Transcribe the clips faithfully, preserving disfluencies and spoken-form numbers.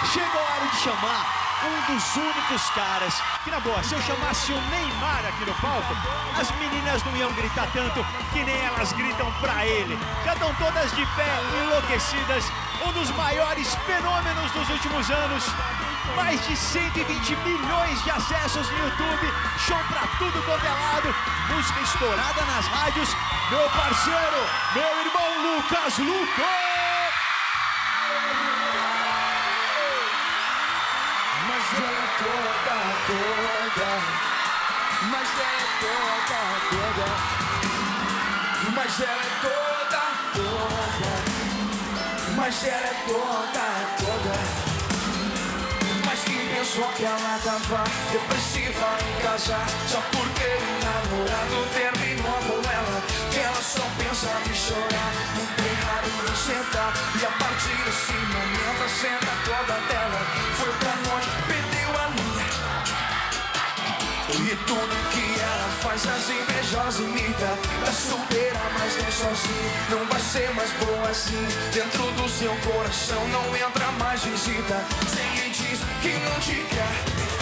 Chegou a hora de chamar um dos únicos caras que, na boa, se eu chamasse o Neymar aqui no palco, as meninas não iam gritar tanto que nem elas gritam pra ele. Já estão todas de pé, enlouquecidas. Um dos maiores fenômenos dos últimos anos. Mais de cento e vinte milhões de acessos no YouTube. Show pra tudo quanto é lado. Música estourada nas rádios. Meu parceiro, meu irmão Lucas Luco. Mas ela é toda, toda. Mas ela é toda, toda. Mas ela é toda, toda. Mas ela é toda, toda. Mas quem pensou que ela tava depressiva em casa só porque o namorado terminou com ela? Que ela só pensava em chorar, muito errado você tá. E a partir desse momento a cena toda dela foi pra longe, perdeu a linha. E tudo que ela faz as invejosas imita. Tá solteira, mas não sozinha, não vai ser mais boa assim. Dentro do seu coração não entra mais visita. Sem diz que não te quer.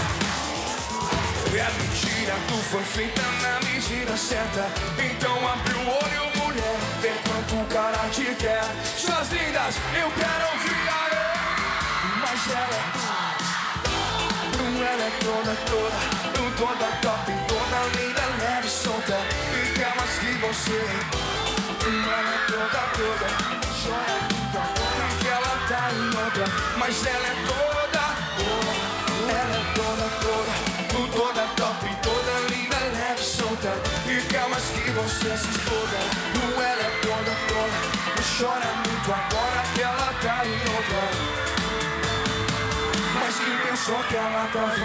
É mentira, tu foi feita na medida certa. Então abre o olho, mulher, vê quanto o cara te quer. Suas lindas, eu quero ouvir a ele. Mas ela ela é toda, toda, toda top, toda linda, leve, solta. E quer mais que você. Ela é toda, toda, chora muito agora que ela tá em outra. Mas ela é toda, toda, ela é toda, toda, toda top, toda linda, leve, solta. E quer mais que você se exploda. Ela é toda, toda, chora muito agora que ela tá em outra. Mas quem pensou que ela tava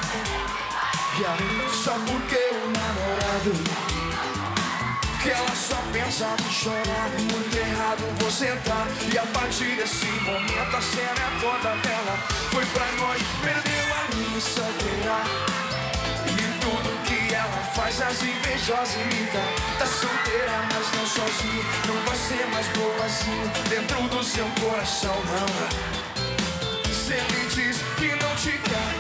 yeah, só porque o namorado, que ela só pensava em chorar, muito errado você tá. E a partir desse momento a cena é toda dela foi pra nós, perdeu a linha solteira. E tudo que ela faz as invejosas imita. Tá solteira, mas não sozinha, não vai ser mais boa assim. Dentro do seu coração não. Se ele diz que não te quer,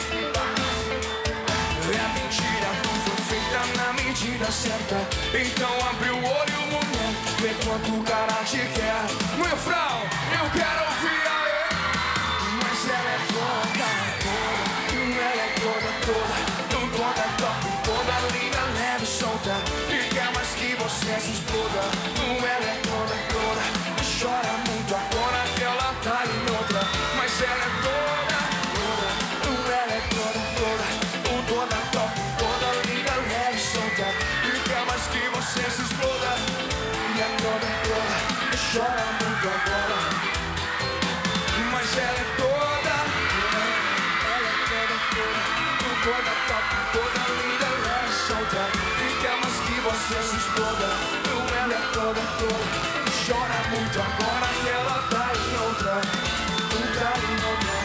é mentira, tu foi feita na medida certa. Então abre o olho, mulher, vê quanto o cara te quer. Meu frau, eu quero ouvir a ele. Mas ela é toda, toda, ela é toda, toda, toda top, toda linda, leve, solta. E quer mais que você se exploda. Ela é toda, toda, chora muito agora que ela tá em outra. Mas ela é toda, toda, ela é toda, toda, toda top, toda linda, leve, solta. E quer mais que você se exploda. E é toda, toda, chora muito agora. Mas ela é toda, ela é toda, toda, toda top, toda linda, leve, solta. E quer mais que você se exploda. Ela é toda, toda, chora muito agora que ela tá em outra. Tá em outra.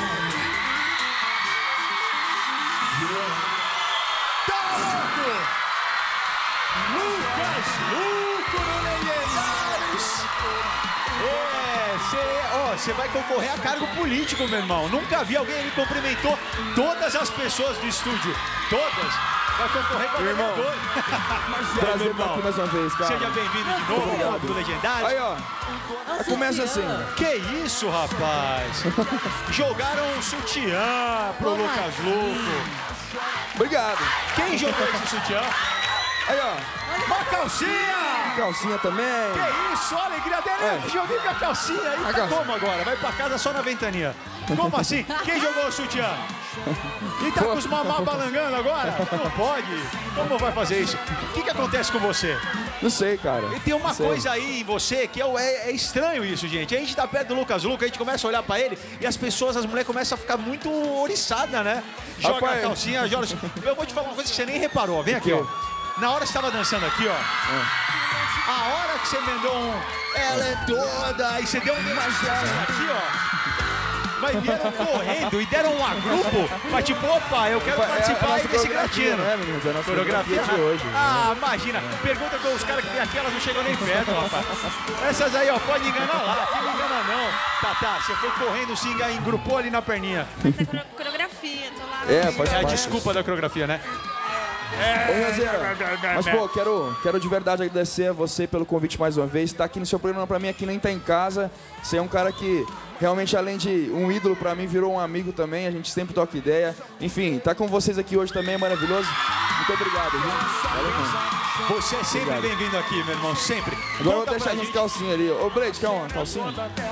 Lucas Luco no Legendários. É, você vai concorrer a cargo político, meu irmão. Nunca vi alguém, ele cumprimentou todas as pessoas do estúdio. Todas. Vai concorrer com o irmão. Prazer estar aqui mais uma vez, cara. Seja bem-vindo de novo ao do Legendários. Aí, ó. Começa assim. Que isso, rapaz? Jogaram um sutiã pro Lucas Luco. Obrigado. Quem jogou esse sutiã? Aí, ó. Uma calcinha! Calcinha também. Que isso, a alegria dele. É. Joguei minha calcinha aí. Tá calcinha. como agora? Vai pra casa só na ventania. Como assim? Quem jogou o sutiã? E tá com os mamá balangando agora? Não pode. Como vai fazer isso? O que que acontece com você? Não sei, cara. E tem uma sei. coisa aí em você que é, é, é estranho isso, gente. A gente tá perto do Lucas Luco, a gente começa a olhar pra ele e as pessoas, as mulheres começam a ficar muito oriçadas, né? Joga Rapaz. a calcinha, joga... Eu vou te falar uma coisa que você nem reparou. Vem aqui, ó. Na hora que você tava dançando aqui, ó. É. A hora que você mandou um... Ela é toda... E você deu um demasiado aqui, ó. Mas vieram correndo e deram um agrupo. Mas tipo, opa, eu quero participar aí desse gratino. Né, meninos? É a nossa Coreografia de hoje. Ah, imagina. Pergunta com os caras que tem aqui, elas não chegam nem perto, rapaz. Essas aí, ó, pode enganar lá. Aqui não engana não. Tá, tá, você foi correndo, se engrupou ali na perninha. Mas é coro- coreografia, tô lá. É, no- faz É a parte. desculpa da coreografia, né? Ô, Ranzeira, mas pô, quero, quero de verdade agradecer a você pelo convite mais uma vez. Tá aqui no seu programa pra mim, aqui nem tá em casa. Você é um cara que realmente, além de um ídolo pra mim, virou um amigo também. A gente sempre toca ideia. Enfim, tá com vocês aqui hoje também é maravilhoso. Muito obrigado, viu? Valeu, mano. Você é sempre Obrigado. bem-vindo aqui, meu irmão, sempre. Agora eu vou Conta deixar pra as gente- calcinhas ali. Ô, Blade, quer uma calcinha?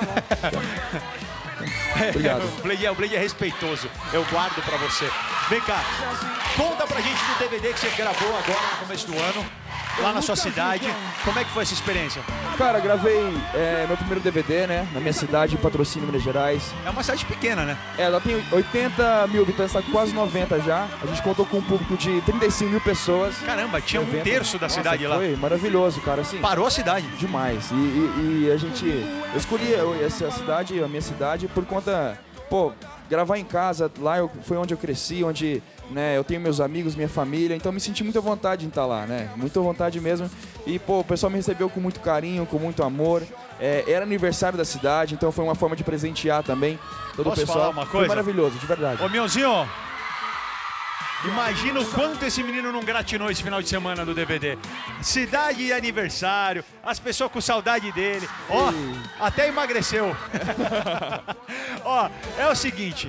Obrigado. O Blade, é, o Blade é respeitoso. Eu guardo pra você. Vem cá, conta pra gente do D V D que você gravou agora no começo do ano, lá na sua cidade. Como é que foi essa experiência? Cara, gravei é, meu primeiro D V D, né? Na minha cidade, em Patrocínio, Minas Gerais. É uma cidade pequena, né? É, ela tem oitenta mil habitantes, tá com quase noventa já. A gente contou com um público de trinta e cinco mil pessoas. Caramba, tinha um Evento. terço da Nossa, cidade lá. Foi maravilhoso, cara. Assim, Parou a cidade. demais. E, e- e a gente. Eu escolhi eu- essa cidade, a minha cidade, por conta. Pô, gravar em casa, lá eu, foi onde eu cresci, onde né, eu tenho meus amigos, minha família, então me senti muita vontade em estar lá, né? Muita vontade mesmo. E, pô, o pessoal me recebeu com muito carinho, com muito amor. É, era aniversário da cidade, então foi uma forma de presentear também todo Posso o pessoal. falar uma Foi coisa? maravilhoso, de verdade. Ô, Mionzinho, imagina o quanto esse menino não gratinou esse final de semana do D V D. Cidade e aniversário, as pessoas com saudade dele. Ó, até emagreceu. Ó, é o seguinte,